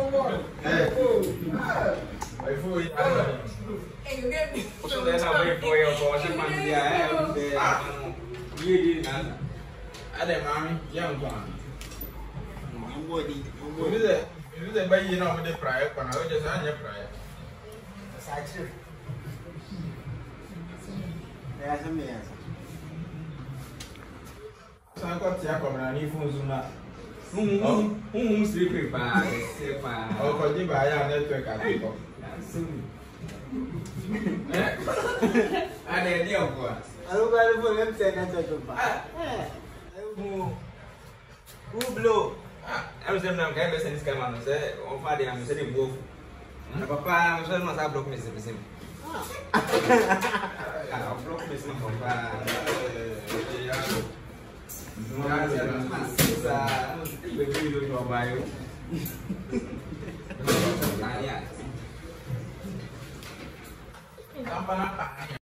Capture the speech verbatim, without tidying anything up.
Aí foi. Você não sabe foi eu posso mandar é de de nada. Ada mami yang tuan. Body, Ini deh, ini deh bayi nama dia prayer, karena aku jasanya prayer. saja. Ya sama ya. Saya kau siapa berani phone zuna. Hum hum hum hum strip pa, pa. Oh kau ni bahaya network kat tu. Ada dia apa? Alu baru pun kan saya nak cakap pa. Eh, Mu, mu blow. Aku sedang nak kaya biasa ni sekarang mana saya, orang faham dia mesti dia buat. Apa apa, mesti masa blok mesti mesti. Ah, blok mesti apa? Semua ada masa, mesti begitu coba yuk. Tanya. Apa apa?